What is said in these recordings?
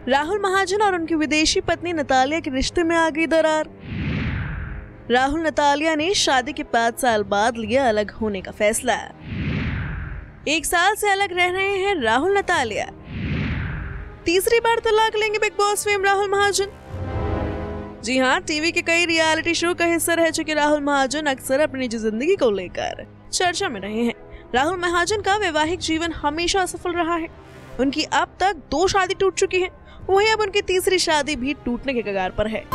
राहुल महाजन और उनकी विदेशी पत्नी नतालिया के रिश्ते में आ गई दरार। राहुल नतालिया ने शादी के 5 साल बाद लिया अलग होने का फैसला। 1 साल से अलग रह रहे हैं राहुल नतालिया। तीसरी बार तलाक लेंगे Bigg Boss fame Rahul Mahajan. जी हाँ, टीवी के कई रियलिटी शो का हिस्सा रह चुके राहुल महाजन अक्सर अपनी जिंदगी को लेकर चर्चा में रहे हैं। राहुल महाजन का वैवाहिक जीवन हमेशा असफल रहा है। उनकी अब तक 2 शादी टूट चुकी है, वहीं अब उनकी तीसरी शादी भी टूटने के कगार पर है।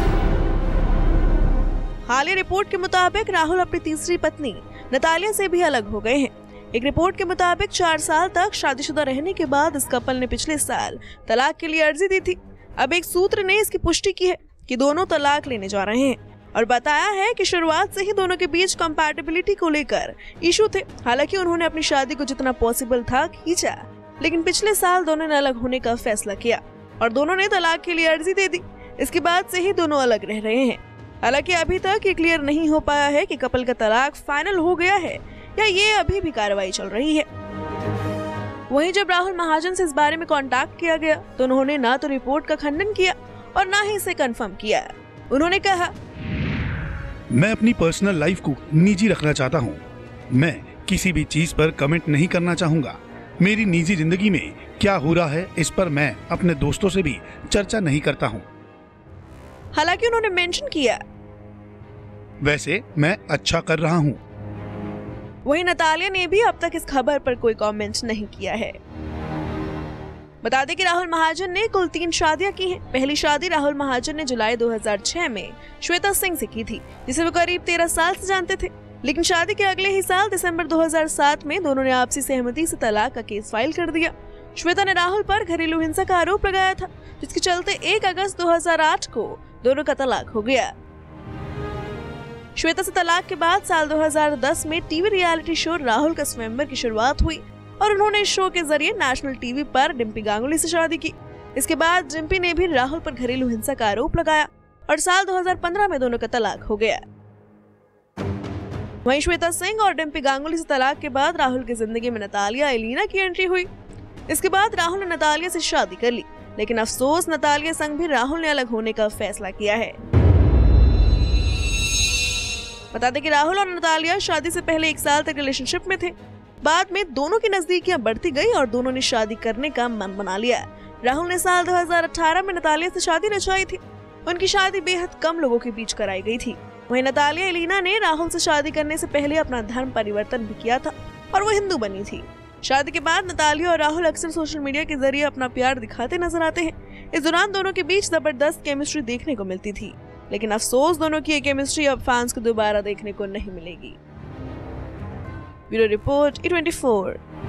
हालिया रिपोर्ट के मुताबिक राहुल अपनी तीसरी पत्नी नतालिया से भी अलग हो गए हैं। एक रिपोर्ट के मुताबिक 4 साल तक शादीशुदा रहने के बाद इस कपल ने पिछले साल तलाक के लिए अर्जी दी थी। अब एक सूत्र ने इसकी पुष्टि की है कि दोनों तलाक लेने जा रहे हैं और बताया है कि शुरुआत से ही दोनों के बीच कंपैटिबिलिटी को लेकर इशू थे। हालांकि उन्होंने अपनी शादी को जितना पॉसिबल था खींचा, लेकिन पिछले साल दोनों ने अलग होने का फैसला किया और दोनों ने तलाक के लिए अर्जी दे दी। इसके बाद से ही दोनों अलग रह रहे हैं। हालांकि अभी तक ये क्लियर नहीं हो पाया है कि कपल का तलाक फाइनल हो गया है या ये अभी भी कार्रवाई चल रही है। वहीं जब राहुल महाजन से इस बारे में कांटेक्ट किया गया तो उन्होंने ना तो रिपोर्ट का खंडन किया और ना ही इसे कंफर्म किया। उन्होंने कहा, मैं अपनी पर्सनल लाइफ को निजी रखना चाहता हूँ। मैं किसी भी चीज पर कमेंट नहीं करना चाहूँगा। मेरी निजी जिंदगी में क्या हो रहा है इस पर मैं अपने दोस्तों से भी चर्चा नहीं करता हूँ। हालांकि उन्होंने मेंशन किया, वैसे मैं अच्छा कर रहा हूँ। वहीं नतालिया ने भी अब तक इस खबर पर कोई कमेंट नहीं किया है। बता दें कि राहुल महाजन ने कुल 3 शादियां की हैं। पहली शादी राहुल महाजन ने जुलाई 2006 में श्वेता सिंह से की थी, जिसे वो करीब 13 साल से जानते थे। लेकिन शादी के अगले ही साल दिसंबर 2007 में दोनों ने आपसी सहमति से तलाक का केस फाइल कर दिया। श्वेता ने राहुल पर घरेलू हिंसा का आरोप लगाया था, जिसके चलते 1 अगस्त 2008 को दोनों का तलाक हो गया। श्वेता से तलाक के बाद साल 2010 में टीवी रियलिटी शो राहुल का स्वयंवर की शुरुआत हुई और उन्होंने इस शो के जरिए नेशनल टीवी पर डिम्पी गांगुली से शादी की। इसके बाद डिम्पी ने भी राहुल पर घरेलू हिंसा का आरोप लगाया और साल 2015 में दोनों का तलाक हो गया। वहीं श्वेता सिंह और डिम्पी गांगुली से तलाक के बाद राहुल की जिंदगी में नतालिया एलिना की एंट्री हुई। इसके बाद राहुल ने नतालिया से शादी कर ली, लेकिन अफसोस नतालिया संग भी राहुल ने अलग होने का फैसला किया है। बता दें कि राहुल और नतालिया शादी से पहले 1 साल तक रिलेशनशिप में थे। बाद में दोनों की नजदीकियां बढ़ती गई और दोनों ने शादी करने का मन बना लिया। राहुल ने साल 2018 में नतालिया से शादी रचाई थी। उनकी शादी बेहद कम लोगों के बीच कराई गई थी। वहीं नतालिया एलिना ने राहुल से शादी करने से पहले अपना धर्म परिवर्तन भी किया था और वो हिंदू बनी थी। शादी के बाद नतालिया और राहुल अक्सर सोशल मीडिया के जरिए अपना प्यार दिखाते नजर आते हैं। इस दौरान दोनों के बीच जबरदस्त केमिस्ट्री देखने को मिलती थी, लेकिन अफसोस दोनों की ये केमिस्ट्री अब फैंस को दोबारा देखने को नहीं मिलेगी। Bureau report E24।